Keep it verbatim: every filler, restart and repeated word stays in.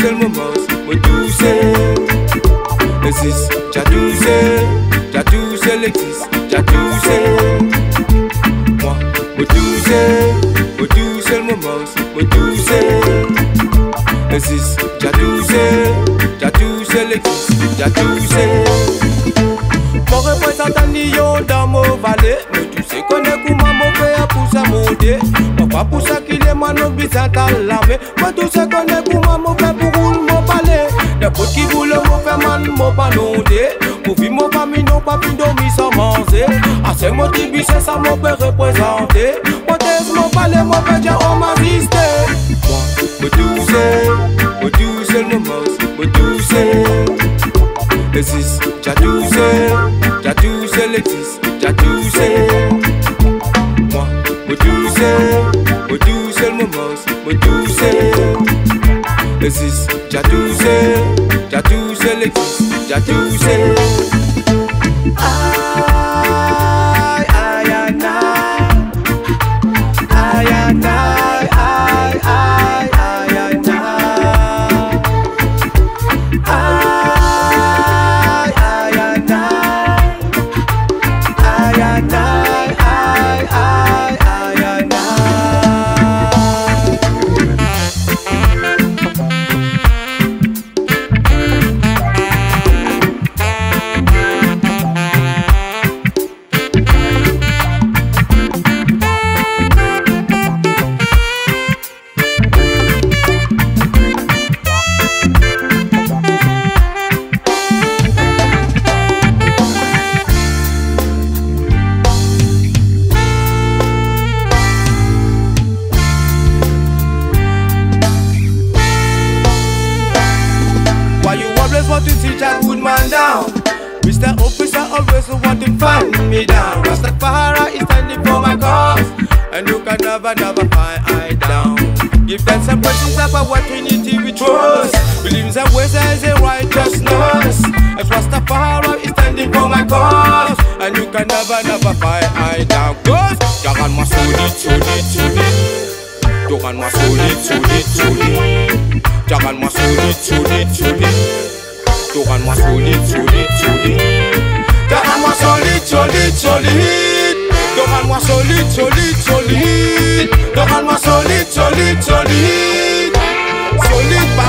c'est le moment, moi toussel. Le six, j'ai toussel, j'ai toussel, l'existe, j'ai toussel. Moi, moi toussel, moi toussel, le moment, moi toussel. Le six, j'ai toussel, j'ai toussel, l'existe, j'ai toussel. Mon représentant Nyon dans mon valet, mais tu sais qu'on est comment mon père pour ça monter. Mon pas pour ça qu'il est mon bizarre à l'armée. Moi tu sais qu'on est comment mon père pour rouler mon palais. Des potes qui voulent mon faire man, mon pas nondé. Pour vivre mon famille, non pas plus dormir sans manger. Ah c'est mon tibi, c'est ça mon père représenté. Moi t'es mon palais, mon père déjà on m'a visité. Moi, moi tout sais, moi tout sais le moment, moi tout sais. Le six, j'ai toussel, j'ai toussel, l'existe, j'ai toussel. Moi, moi toussel, moi toussel, le moment, moi toussel. Le six, j'ai toussel, j'ai toussel, l'existe, j'ai toussel. Aïe, aïe, aïe, aïe, aïe, aïe, aïe, aïe, aïe, aïe, want to see that good man down. Mister Officer always want to find me down. Rastafari is standing for my cause, and you can never, never find I down. Give them some questions about what Trinity we trust. Believe that ways as a righteousness. As Rastafari is standing for my cause, and you can never, never find I down. Cause you run my solid, solid, solid. You run my solid, solid, solid. You run my solid, solid, solid. Tu rends-moi solide, solide, solide. Tu rends-moi solide, solide, solide. Tu rends-moi solide, solide, solide. Tu rends-moi solide, solide, solide. Solide.